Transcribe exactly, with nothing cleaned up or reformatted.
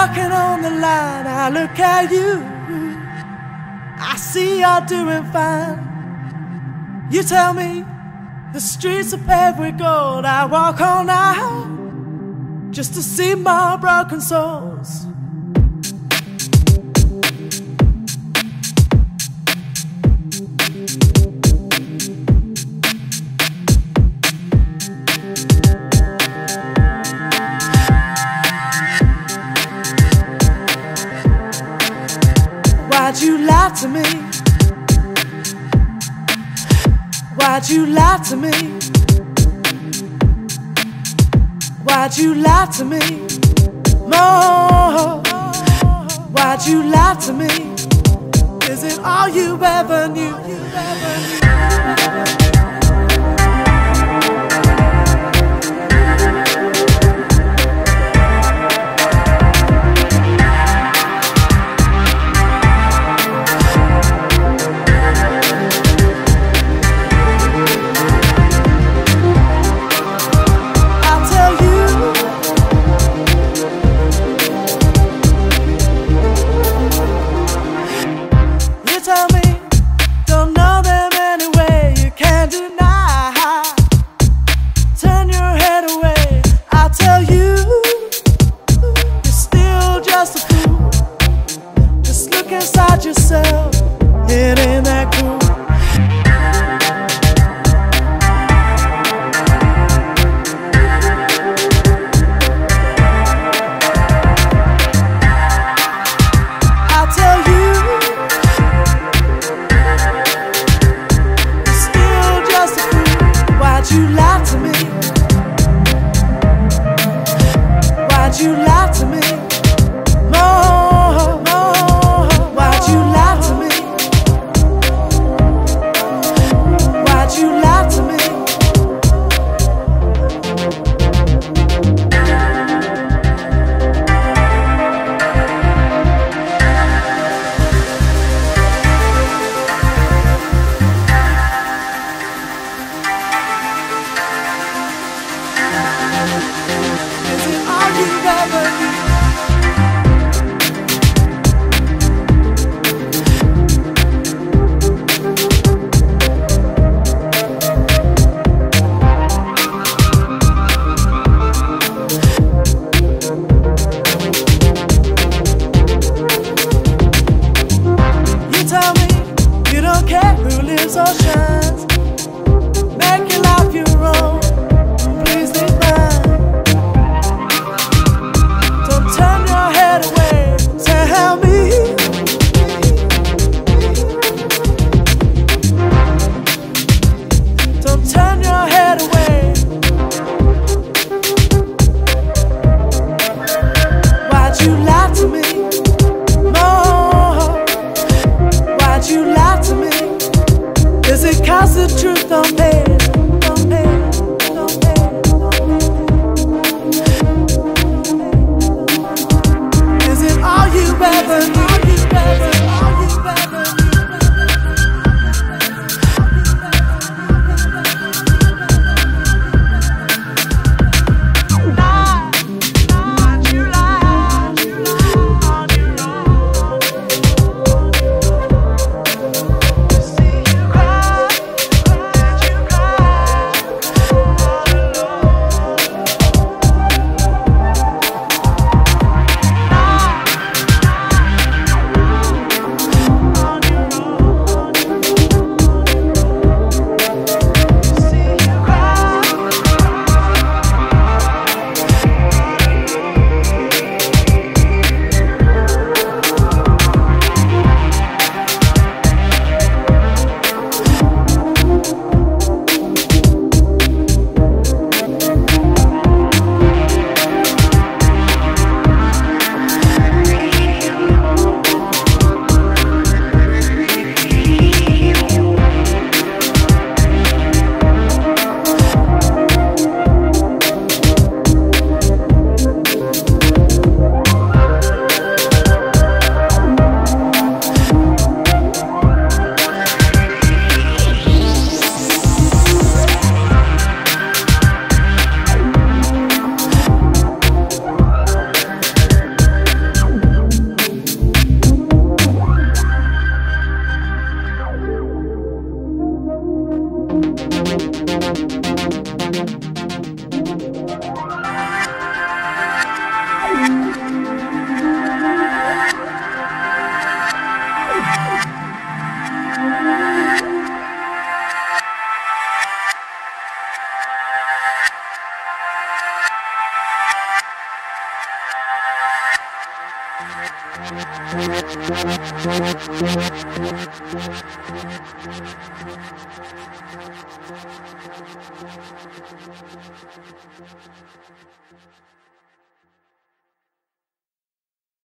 walking on the line. I look at you, I see you're doing fine. You tell me the streets are paved with gold. I walk on out just to see more broken souls. Why'd you lie to me? Why'd you lie to me? Why'd you lie to me? More. Why'd you lie to me? Is it all you ever knew? Tell me, don't know them anyway, you can't deny. Turn your head away, I'll tell you, you're still just a fool. Just look inside yourself, it ain't that cool. I'll tell you, why'd you lie to me? Why'd you lie to me? More, more. Why'd you lie to me? Why'd you lie to me? Is it all you ever need?